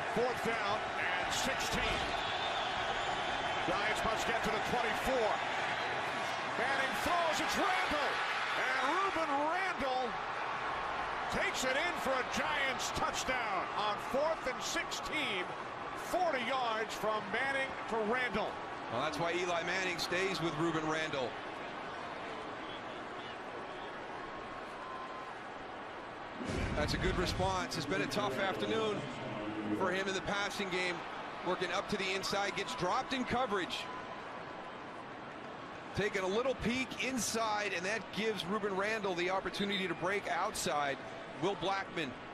4th down and 16. Giants must get to the 24. Manning throws, it's Randle. And Rueben Randle takes it in for a Giants touchdown on 4th and 16. 40 yards from Manning to Randle. Well, that's why Eli Manning stays with Rueben Randle. That's a good response. It's been a tough afternoon for him in the passing game. Working up to the inside, gets dropped in coverage. Taking a little peek inside, and that gives Rueben Randle the opportunity to break outside. Will Blackman